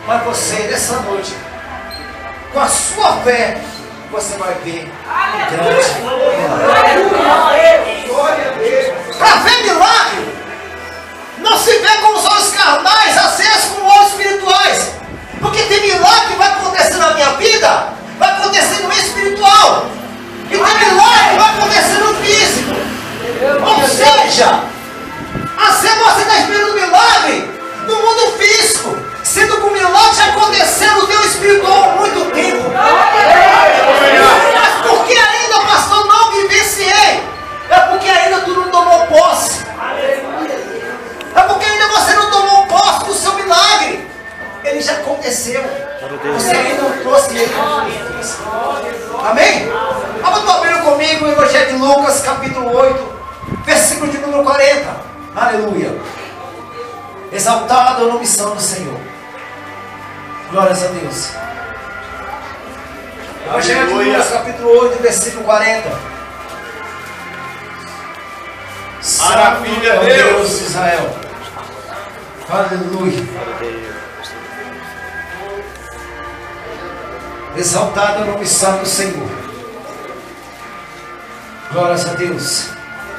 Mas você, nessa noite, com a sua fé, você vai ver um grande milagre. Para ver milagre, não se vê com os olhos carnais, às vezes com os olhos espirituais. Porque tem milagre que vai acontecer na minha vida, vai acontecer no espiritual. E tem milagre que vai acontecer no físico. Ou seja, às vezes você está esperando milagre no mundo físico, sendo que o milagre já aconteceu no teu espiritual há muito tempo. Mas por que ainda, pastor, não vivenciei? É porque ainda tu não tomou posse. É porque ainda você não tomou posse do seu milagre. Ele já aconteceu. Você ainda não trouxe ele. Amém? Vamos abrir comigo o Evangelho de Lucas, capítulo 8, versículo de número 40. Aleluia. Exaltado é o nome santo do Senhor. Glórias a Deus. Evangelho de Lucas, capítulo 8, versículo 40. Maravilha, Santo é o Deus de Israel. Aleluia. Exaltado é o nome santo do Senhor. Glórias a Deus.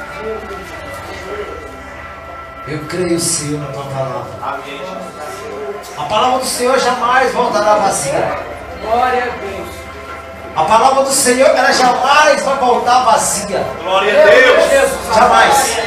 Eu creio, Senhor, na tua palavra. Amém. A palavra do Senhor jamais voltará vazia. Glória a Deus. A palavra do Senhor, ela jamais vai voltar vazia. Glória a Deus. Jamais.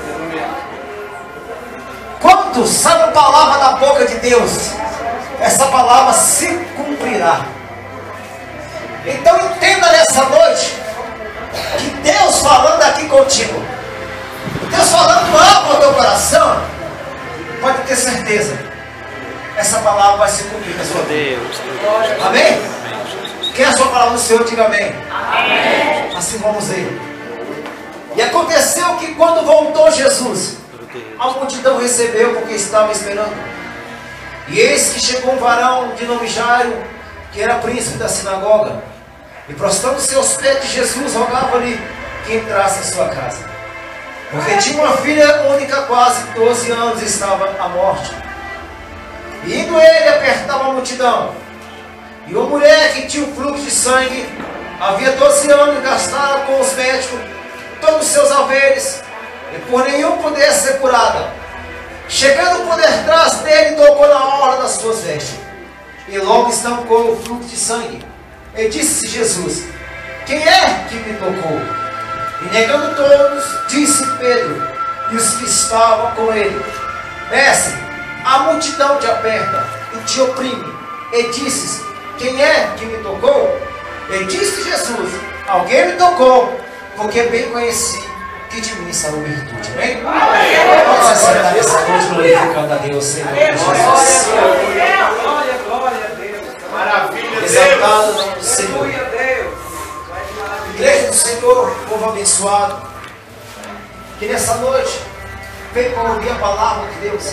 Quando sai a palavra da boca de Deus, essa palavra se cumprirá. Então entenda nessa noite que Deus falando aqui contigo, Deus falando algo ao teu coração, pode ter certeza, essa palavra vai se cumprir na sua vida. Amém? Quem é a sua palavra do Senhor, diga amém. Amém. Assim vamos ver. E aconteceu que quando voltou Jesus, a multidão recebeu porque estava esperando. E eis que chegou um varão de nome Jairo, que era príncipe da sinagoga, e prostrando-se aos pés de Jesus, rogava-lhe que entrasse em sua casa, porque tinha uma filha única, quase 12 anos, e estava à morte. E indo ele, apertava a multidão. E uma mulher que tinha um fluxo de sangue, havia 12 anos, gastara com os médicos todos os seus haveres, e por nenhum pudesse ser curada. Chegando por detrás dele, tocou na orla das suas vestes, e logo estancou o fluxo de sangue. E disse Jesus: quem é que me tocou? E negando todos, disse Pedro e os que estavam com ele: mestre, a multidão te aperta e te oprime. E disse: quem é que me tocou? E disse Jesus: alguém me tocou, porque bem conheci que de mim saiu virtude. Amém? Vamos acertar essa noite glorificando a Deus, Senhor Jesus. Glória, glória a Deus. Maravilha, Exaltado o Deus. nome do Senhor. Aleluia, Deus. Igreja do Senhor, povo abençoado, que nessa noite veio para ouvir a palavra de Deus.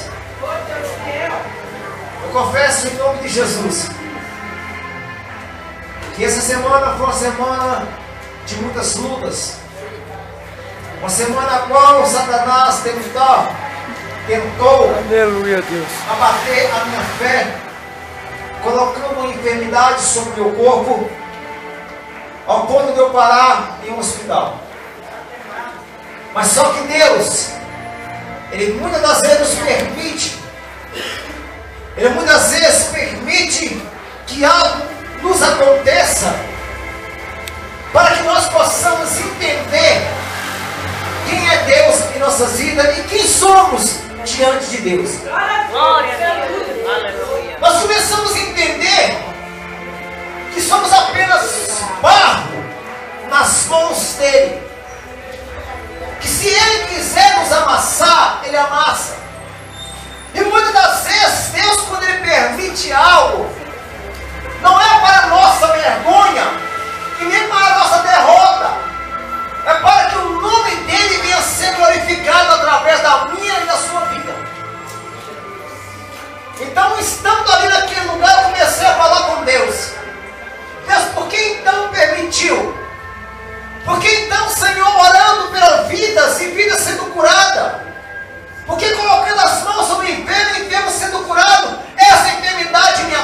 Eu confesso em nome de Jesus que essa semana foi uma semana de muitas lutas, uma semana na qual Satanás tentou Aleluia, Deus. abater a minha fé, colocando uma enfermidade sobre o meu corpo, ao ponto de eu parar em um hospital. Mas só que Deus, Ele muitas das vezes nos permite, Ele muitas vezes permite que algo nos aconteça, para que nós possamos entender quem é Deus em nossas vidas e quem somos diante de Deus. Glória a Deus. Aleluia. Nós começamos a entender que somos apenas barro nas mãos dele. Que se ele quiser nos amassar, ele amassa. E muitas das vezes Deus, quando ele permite algo, não é para a nossa vergonha e nem para a nossa derrota. É para que o nome dele venha a ser glorificado através da minha e da sua vida. Então, estando ali naquele lugar, eu comecei a falar com Deus. Deus, por que então permitiu? Por que então, Senhor, orando pelas vidas e vidas sendo curadas? Por que colocando as mãos sobre o enfermo e enfermo sendo curado? Essa enfermidade me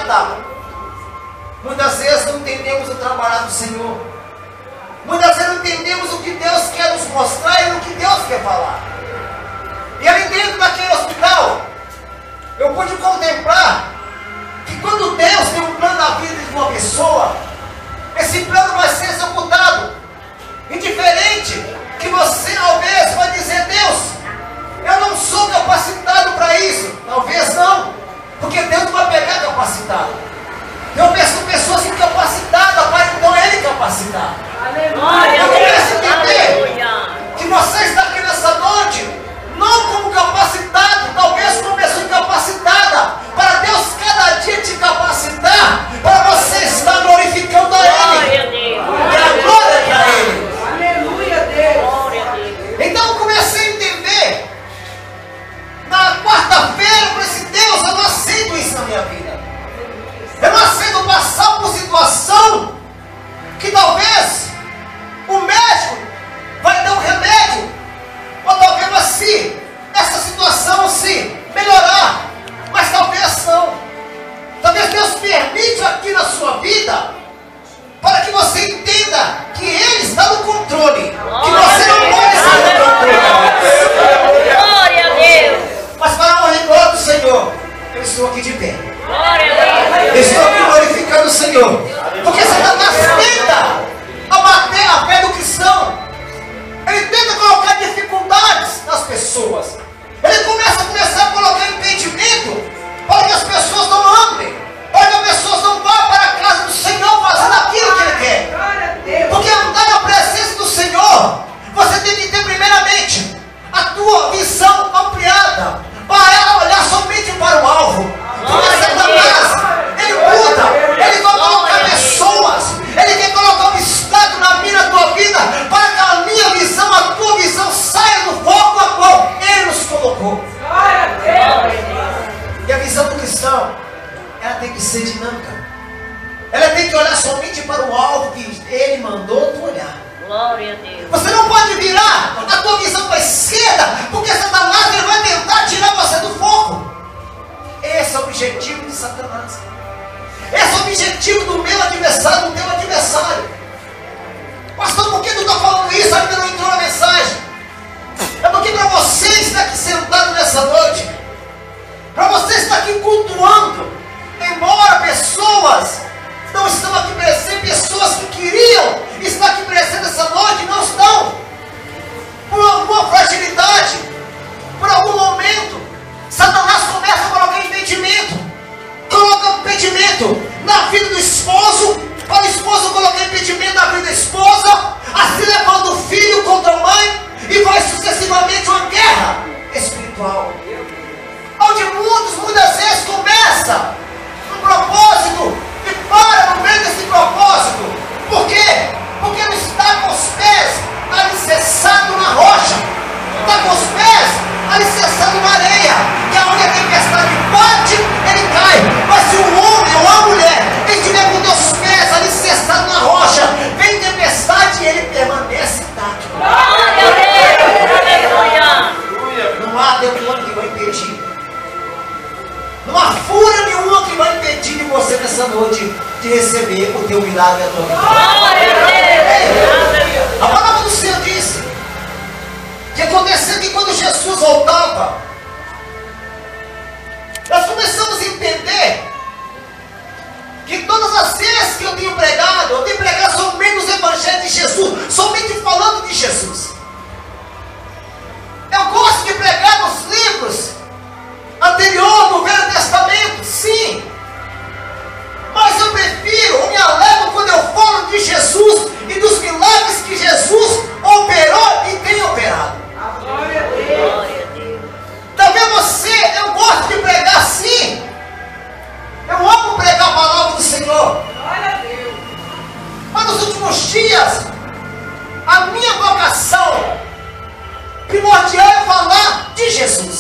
pude contemplar que quando Deus tem um plano na vida de uma pessoa, esse plano vai ser executado. Indiferente que você, talvez, vai dizer: Deus, eu não sou capacitado para isso. Talvez não, porque Deus não vai pegar capacitado. Eu penso pessoas incapacitadas para então Ele capacitar. Eu começo a entender que você está aqui nessa noite, não como capacitado, talvez como pessoa incapacitada, para Deus cada dia te capacitar, para você estar glorificando a Ele. E a glória para Ele. Aleluia, Deus. Então eu comecei a entender. Na quarta-feira, eu falei assim: Deus, eu não aceito isso na minha vida. Eu não aceito passar por situação que talvez o médico vai dar um remédio, ou talvez assim, essa situação se melhorar, mas talvez não. Talvez Deus permite aqui na sua vida para que você entenda que Ele está no controle, que você não pode estar no controle. Glória a Deus. Mas para a honra e glória do Senhor, eu estou aqui de pé. Glória a Deus. Eu estou aqui glorificando o Senhor. Porque Satanás tenta abater a fé do cristão. Ele tenta colocar dificuldades nas pessoas. Ele começa a colocar impedimento para que as pessoas não andem, para que as pessoas não vá para a casa do Senhor fazendo aquilo que Ele quer. Glória a Deus. Porque andar na presença do Senhor, você tem que ter primeiramente a tua visão ampliada, para ela olhar somente para o alvo. Porque Satanás, ele muda, ele vai colocar pessoas, ele quer colocar obstáculo na minha, na tua vida, para que a minha visão, a tua visão saia do foco a qual Ele nos colocou. Glória a Deus. E a visão do cristão, ela tem que ser dinâmica. Ela tem que olhar somente para o alvo que Ele mandou tu olhar. Glória a Deus. Você não pode virar a tua visão para a esquerda, porque Satanás ele vai tentar tirar você do foco. Esse é o objetivo de Satanás. Esse é o objetivo do meu adversário, do teu adversário. Pastor, por que tu está falando isso? Ainda não entrou na mensagem. É porque para você estar aqui sentado nessa noite, para você estar aqui cultuando, embora pessoas não estão aqui presentes, pessoas que queriam estar aqui presentes essa noite não estão, por alguma fragilidade, por algum momento. Satanás começa a colocar impedimento, coloca impedimento na vida do esposo, para o esposo colocar impedimento na vida da esposa, assim levando o filho contra a mãe, e vai sucessivamente uma guerra espiritual, onde muitas vezes começa um propósito e para no meio desse propósito. Por quê? Porque não está com os pés alicerçados na rocha, está com os pés alicerçados na areia, que aonde a tempestade bate, ele cai. Mas se o homem ou a mulher estiver com os pés alicerçados na rocha, vem tempestade e ele permanece intacto. Glória a Deus. Aleluia. Não há demônio que vai impedir, não há fúria nenhuma que vai impedir de você nessa noite de receber o teu milagre e a tua vida. Glória a Deus. A palavra do Senhor disse que aconteceu que quando Jesus voltava, nós começamos a entender que todas as vezes que eu tenho pregado somente os evangelhos de Jesus, somente falando de Jesus. Eu gosto de pregar nos livros anterior no Velho Testamento, sim, mas eu prefiro, me alegro quando eu falo de Jesus e dos milagres que Jesus operou e tem operado. Glória a Deus. Glória a Deus. Talvez você, eu gosto de pregar sim, eu amo pregar a palavra do Senhor, Glória a Deus. mas nos últimos dias, a minha vocação primordial é falar de Jesus.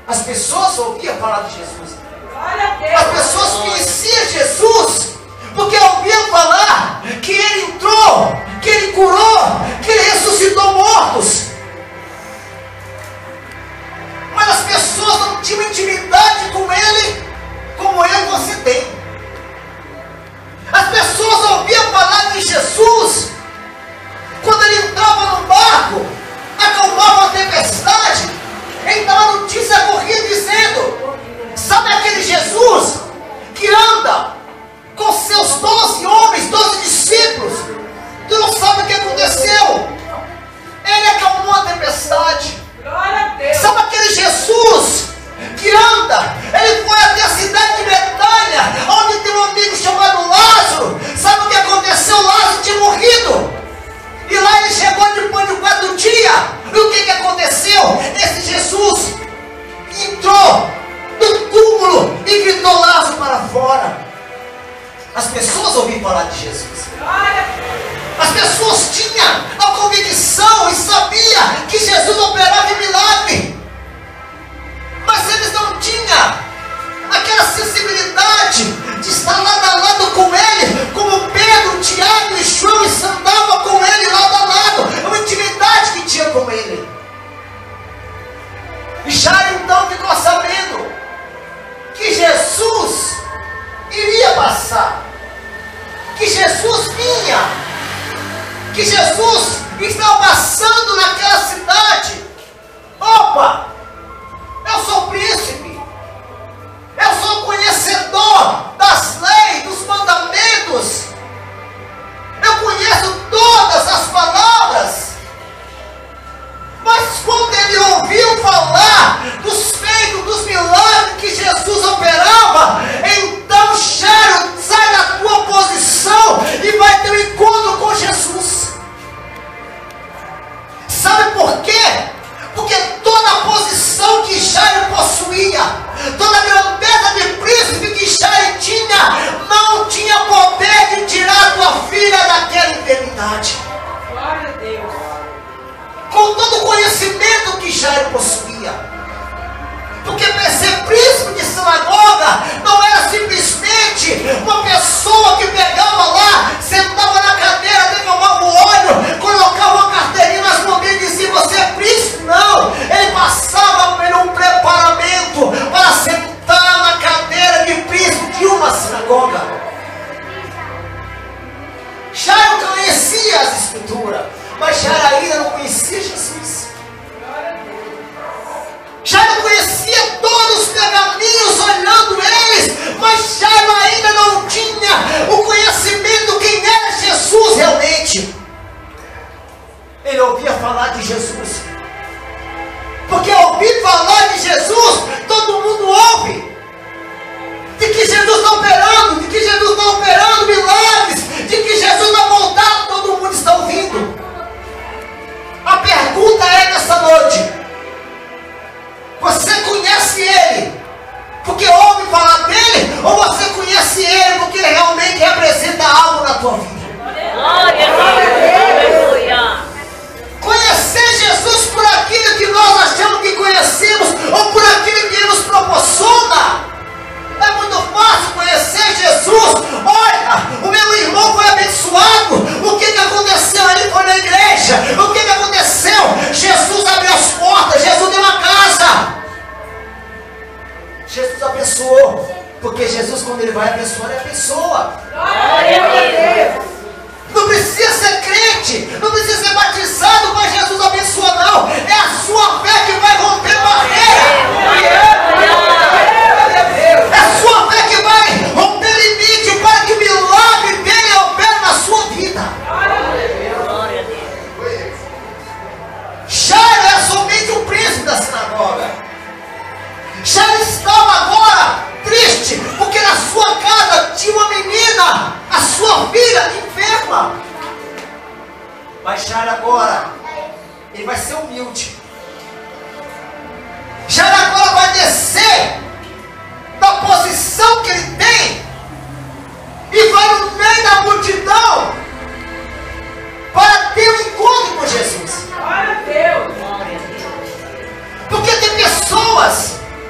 As pessoas ouviam falar de Jesus. Glória a Deus. As pessoas conheciam Jesus porque ouviam falar que Ele entrou, que Ele curou, que Ele ressuscitou mortos. Mas as pessoas não tinham intimidade com Ele como eu e você tem. As pessoas ouviam falar de Jesus quando Ele entrava no barco, acalmava a tempestade. Então a notícia corria dizendo: sabe aquele Jesus que anda com seus 12 homens, 12 discípulos? Tu não sabe o que aconteceu? Ele acalmou a tempestade. Glória a Deus. Sabe aquele Jesus que anda? Ele foi até a cidade de Betânia, onde tem um amigo chamado Lázaro. Sabe o que aconteceu? Lázaro tinha morrido. E lá ele chegou depois de 4 dias. E o que aconteceu? Esse Jesus entrou no túmulo e gritou Lázaro para fora. As pessoas ouviram falar de Jesus. Glória a Deus. As pessoas tinham a convicção e sabiam que Jesus operava em milagre. Mas eles não tinham aquela sensibilidade de estar lado a lado com Ele, como Pedro, Tiago e João andavam com Ele lado a lado. É uma intimidade que tinha com Ele. E Jairo então ficou sabendo que Jesus iria passar, que Jesus vinha, que Jesus estava passando naquela cidade. Opa! Eu sou príncipe, eu sou conhecedor das leis, dos mandamentos, eu conheço todas as palavras. Mas quando ele ouviu falar dos feitos, dos milagres que Jesus operava, então Jairo sai da tua posição e vai ter um encontro com Jesus. Sabe por quê? Porque toda a posição que Jairo possuía, toda a grandeza de príncipe que Jairo tinha, não tinha poder de tirar a tua filha daquela enfermidade. Glória a Deus. Com todo o conhecimento que Jairo possuía. Porque ser príncipe de sinagoga não era simplesmente uma pessoa que pegava lá, sentava na cadeira, derramava o óleo, colocava uma carteirinha nas mãos dele e dizia: você é príncipe? Não, ele passava por um preparamento para sentar na cadeira de príncipe de uma sinagoga. Jairo conhecia as escrituras, mas Jairo ainda não conhecia Jesus. Jairo conhecia todos os pergaminhos, olhando eles, mas Jairo ainda não tinha o conhecimento quem era Jesus realmente. Ele ouvia falar de Jesus, porque ouvir falar de Jesus, todo mundo ouve, de que Jesus está operando, de que Jesus está operando milagres, de que Jesus vai voltar, todo mundo está ouvindo. A pergunta é nessa noite: você conhece Ele porque ouve falar dele, ou você conhece Ele porque Ele realmente representa algo na tua vida? Glória a Deus. Aleluia. Conhecer Jesus por aquilo que nós achamos que conhecemos, ou por aquilo que Ele nos proporciona. É muito fácil conhecer Jesus. Olha, o meu irmão foi abençoado. O que aconteceu? Ele foi na igreja. O que aconteceu? Jesus abriu as portas. Jesus deu uma casa. Jesus abençoou. Porque Jesus, quando Ele vai abençoar, Ele abençoa. Glória a Deus. Não precisa ser crente, não precisa ser batizado para Jesus abençoar, não. É a sua fé que vai romper barreira. É a sua fé que vai romper limite para que o milagre dele opere na sua vida. Glória a Deus. Jairo é somente um príncipe da sinagoga. Jairo estava agora triste, porque na sua casa tinha uma menina, a sua filha, enferma. Mas Jairo agora, ele vai ser humilde. Jairo agora vai descer da posição que ele tem e vai no meio da multidão para ter um encontro com Jesus. Glória a Deus. Glória a Deus. Porque tem pessoas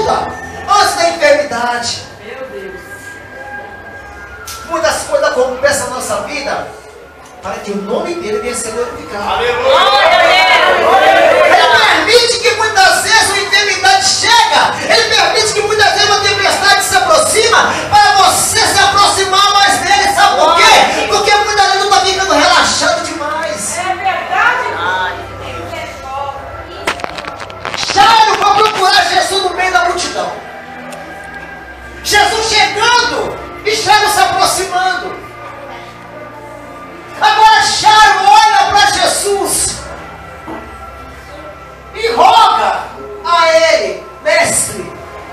luta, antes da enfermidade. Meu Deus. Muitas coisas acontecem na nossa vida para que o nome dele venha ser glorificado. Glória a Deus. Ele permite que muitas vezes uma enfermidade chega. Ele permite que muitas vezes uma tempestade se aproxima para você se aproximar mais dele. Sabe por quê? Porque muitas vezes não está ficando relaxado demais. É verdade. Jairo foi procurar Jesus no meio da multidão. Jesus chegando e Jairo se aproximando. Agora Jairo olha para Jesus e roga a ele: mestre,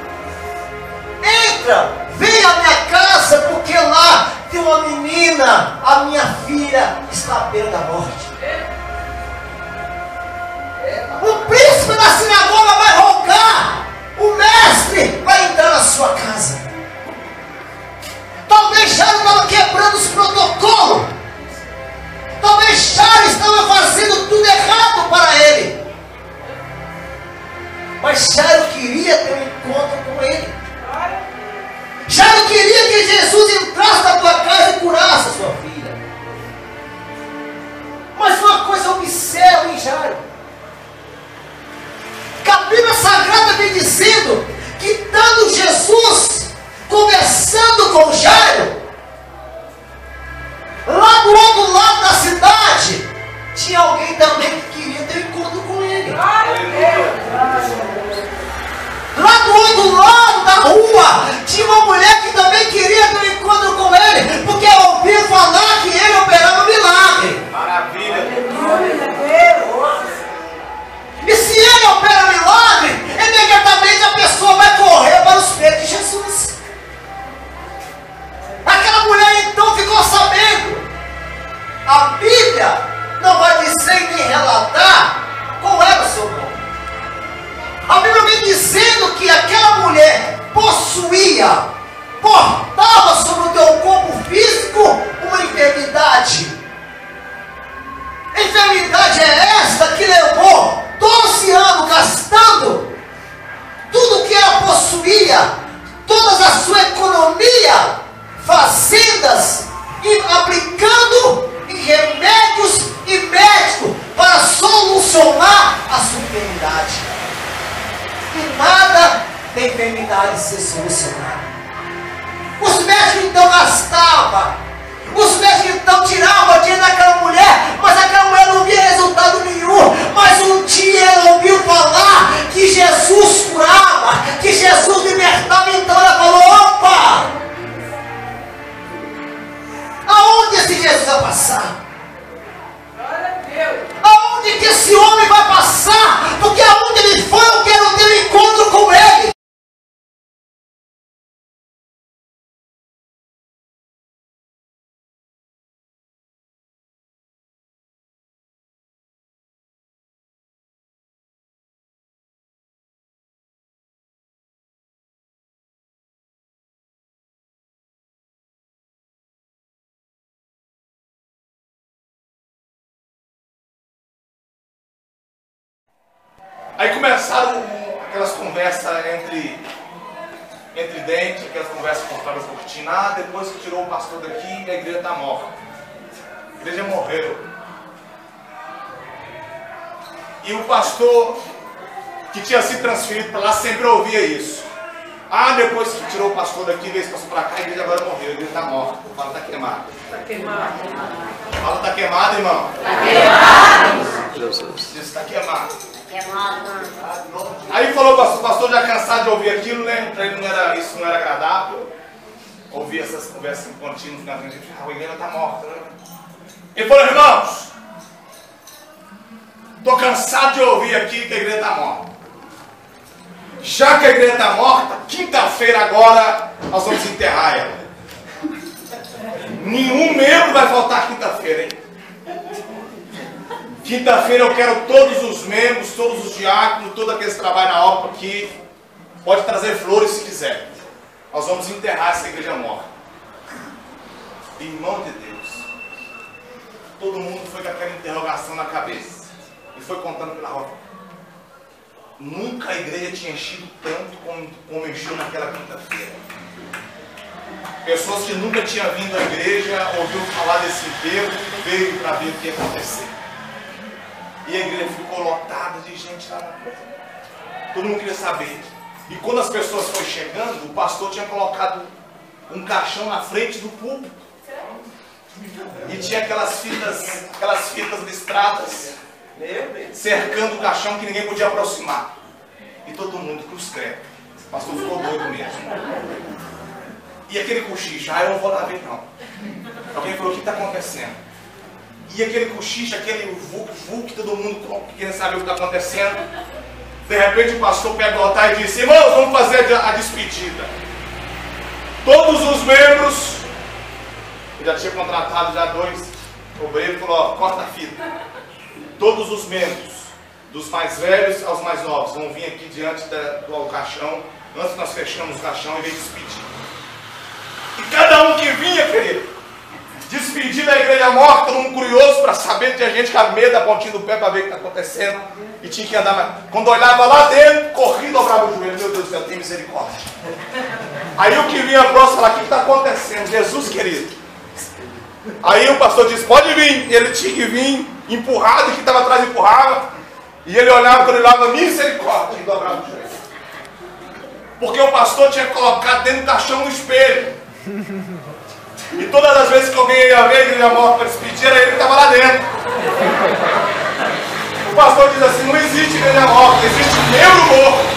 entra, vem à minha casa, porque lá tem uma menina, a minha filha está à beira da morte. O príncipe da sinagoga vai rogar o mestre para entrar na sua casa. Talvez Jairo estava quebrando os protocolos. Talvez Jairo estava fazendo tudo errado para ele. Mas Jairo queria ter um encontro com ele. Jairo queria que Jesus entrasse na tua casa e curasse a sua filha. Mas uma coisa eu observo em Jairo, que a Bíblia Sagrada vem dizendo que, estando Jesus conversando com Jairo, lá do outro lado da cidade tinha alguém também que queria ter um encontro com ele. Lá do outro lado da rua tinha uma mulher que também queria ter um encontro com ele, porque ouviu falar que ele operava um milagre. Maravilha. E se ele opera milagre, imediatamente a pessoa vai correr para os pés de Jesus. Aquela mulher então ficou sabendo. A Bíblia não vai dizer nem relatar qual era o seu nome. A Bíblia vem dizendo que aquela mulher possuía, portava sobre o teu corpo físico uma enfermidade. Enfermidade é esta que levou 12 anos gastando tudo que ela possuía, toda a sua economia, fazendas, e aplicando em remédios e médicos para solucionar a sua enfermidade. E nada da enfermidade ser solucionado. Os médicos então gastavam. Os médicos então tiravam dinheiro daquela mulher, mas aquela mulher não via resultado nenhum. Mas um dia ela ouviu falar que Jesus curava, que Jesus libertava. Então ela falou: opa! Aonde esse Jesus vai passar? Aonde que esse homem vai passar? Porque aonde ele foi, eu quero ter um encontro com ele. Aí começaram aquelas conversas entre dentes, aquelas conversas por trás da cortina. Ah, depois que tirou o pastor daqui, a igreja está morta. A igreja morreu. E o pastor que tinha se transferido para lá sempre ouvia isso. Ah, depois que tirou o pastor daqui, veio esse pastor para cá, a igreja agora morreu, a igreja está morta. Fala, está queimado. Está queimado. Fala, está queimado, irmão. Está queimado. Diz, está queimado. Queimado. Aí falou o pastor já cansado de ouvir aquilo, né? Para ele isso não era agradável. Ouvir essas conversas contínuas na frente, a igreja está morta, né? Ele falou: irmãos, estou cansado de ouvir aqui que a igreja está morta. Já que a igreja está morta, quinta-feira agora nós vamos enterrar ela. Nenhum membro vai faltar quinta-feira, hein? Quinta-feira eu quero todos os membros, todos os diáconos, todo aquele que trabalha na obra aqui. Pode trazer flores se quiser. Nós vamos enterrar essa igreja morta. Irmão de Deus, todo mundo foi com aquela interrogação na cabeça e foi contando pela rota. Nunca a igreja tinha enchido tanto como encheu naquela quinta-feira. Pessoas que nunca tinham vindo à igreja, ouviram falar desse enterro, veio para ver o que ia acontecer. E a igreja ficou lotada de gente lá na frente. Todo mundo queria saber. E quando as pessoas foram chegando, o pastor tinha colocado um caixão na frente do púlpito. E tinha aquelas fitas listradas cercando o caixão que ninguém podia aproximar. E todo mundo cruz credo. O pastor ficou doido mesmo. E aquele cochicho, eu não vou lá ver não. Alguém falou, o que está acontecendo? E aquele cochicho, aquele vulco, todo mundo querendo saber o que está acontecendo. De repente o pastor pega o altar e disse, irmãos, vamos fazer a despedida. Todos os membros, eu já tinha contratado já 2 obreiros, falou, corta a fita. Todos os membros, dos mais velhos aos mais novos, vão vir aqui diante do caixão, antes que nós fechamos o caixão e vem despedir. E cada um que vinha, querido, despedir da igreja morta, todo mundo curioso para saber, tinha gente com a medo da pontinha do pé para ver o que está acontecendo. E tinha que andar mais. Quando olhava lá dentro, corria e dobrava o joelho. Meu Deus do céu, tem misericórdia. Aí o que vinha próximo falava, o que está acontecendo? Jesus querido. Aí o pastor disse, pode vir. E ele tinha que vir empurrado, e quem estava atrás empurrava. E ele olhava, quando ele olhava, misericórdia, e dobrava o joelho. Porque o pastor tinha colocado dentro do caixão um espelho. E todas as vezes que alguém ia ver a igreja morta para despedir, era ele que estava lá dentro. O pastor diz assim, não existe igreja morta, existe membro morto.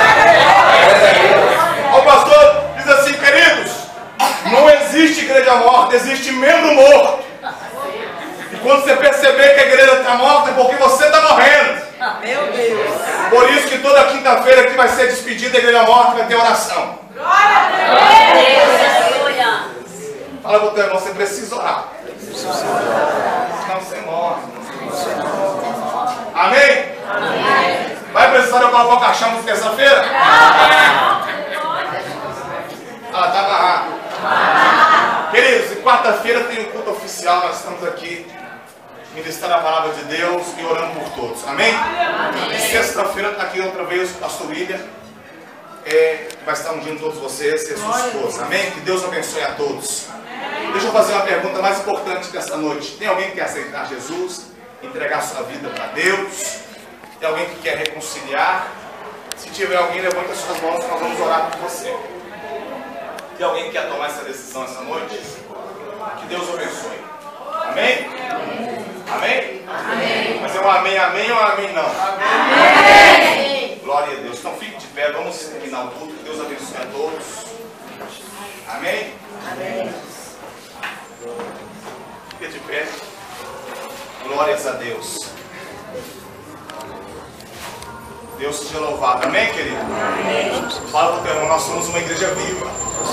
O pastor diz assim, queridos, não existe igreja morta, existe membro morto. E quando você perceber que a igreja está morta, é porque você está morrendo. Meu Deus. Por isso que toda quinta-feira que vai ser despedida a igreja morta vai ter oração. Glória a Deus. Fala para o teu irmão, você precisa orar. Senão você morre. Amém? Amém. Vai precisar eu colocar o caixão de terça-feira? Ah, tá amarrado. Queridos, quarta-feira tem o culto oficial, nós estamos aqui ministrando a palavra de Deus e orando por todos. Amém? E sexta-feira está aqui outra vez o pastor William. Vai estar ungindo todos vocês e a sua esposa. Amém? Que Deus abençoe a todos. Deixa eu fazer uma pergunta mais importante dessa noite. Tem alguém que quer aceitar Jesus? Entregar sua vida para Deus? Tem alguém que quer reconciliar? Se tiver alguém, levante as suas mãos que nós vamos orar por você. Tem alguém que quer tomar essa decisão essa noite? Que Deus abençoe. Amém? Amém? Amém. Mas é um amém, amém ou amém não? Amém. Glória a Deus. Então fique de pé, vamos terminar o culto. Que Deus abençoe a todos. Amém? Amém. Fique de pé. Glórias a Deus. Deus seja louvado. Amém, querido? Amém. Fala para o teu irmão, nós somos uma igreja viva.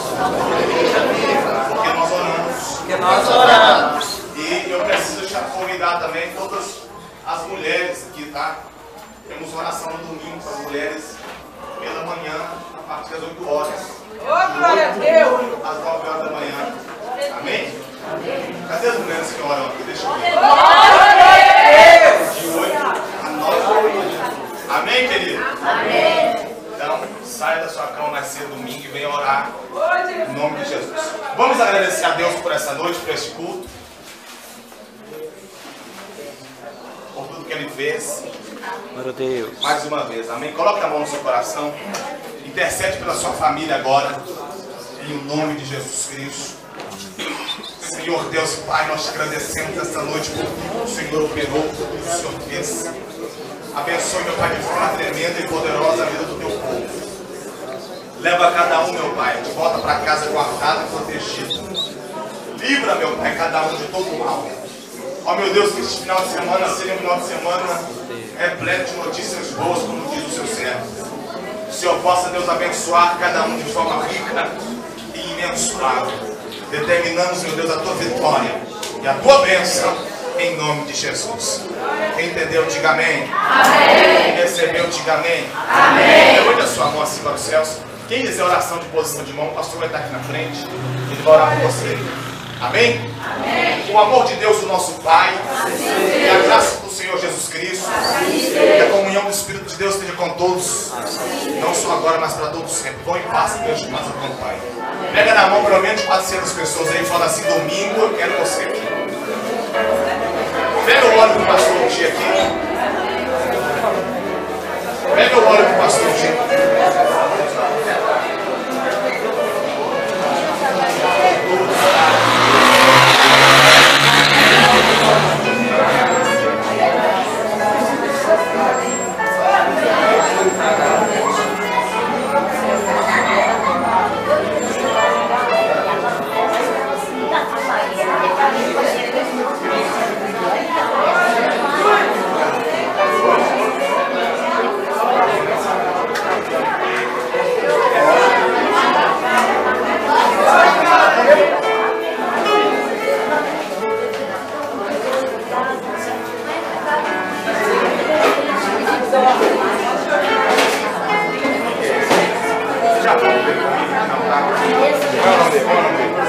Porque nós oramos. Porque nós oramos. E eu preciso já convidar também todas as mulheres aqui, tá? Temos oração no domingo para as mulheres pela manhã, a partir das 8 horas. Oh, glória a Deus. Às 9 horas da manhã. Amém? Cadê as mulheres que oram aqui? Deixa eu ver. De 8 a 9 da manhã. Amém, querido? Amém. Então, saia da sua cama mais cedo domingo e venha orar em nome de Jesus. Vamos agradecer a Deus por essa noite, por este culto. Por tudo que Ele fez. Glória a Deus. Mais uma vez, amém? Coloque a mão no seu coração. Intercede pela sua família agora. Em nome de Jesus Cristo. Senhor Deus Pai, nós te agradecemos esta noite por tudo que o Senhor operou, por tudo que o Senhor fez. Abençoe, meu Pai, de forma tremenda e poderosa a vida do teu povo. Leva cada um, meu Pai, de volta para casa guardado e protegido. Livra, meu Pai, cada um de todo o mal. Ó, meu Deus, que este final de semana seja um final de semana repleto de notícias boas, como diz o seu servo. Que o Senhor possa, Deus, abençoar cada um de forma rica e imensurável. Determinamos, meu Deus, a tua vitória e a tua bênção em nome de Jesus. Quem entendeu, diga amém. Amém. Quem recebeu, diga amém. Amém. Levante a sua mão assim para os céus. Quem quiser oração de posição de mão, o pastor vai estar aqui na frente. Ele vai orar por você. Amém? O amor de Deus, o nosso Pai, e a graça do Senhor Jesus Cristo, e a comunhão do Espírito de Deus esteja com todos, não só agora, mas para todos sempre. Vão em paz, Deus te paz com o Pai. Pega na mão pelo menos 400 pessoas aí e fala assim: domingo eu quero você aqui. Pega o óleo do pastor G aqui. Pega o óleo do pastor G. Já, qual é o nome dele?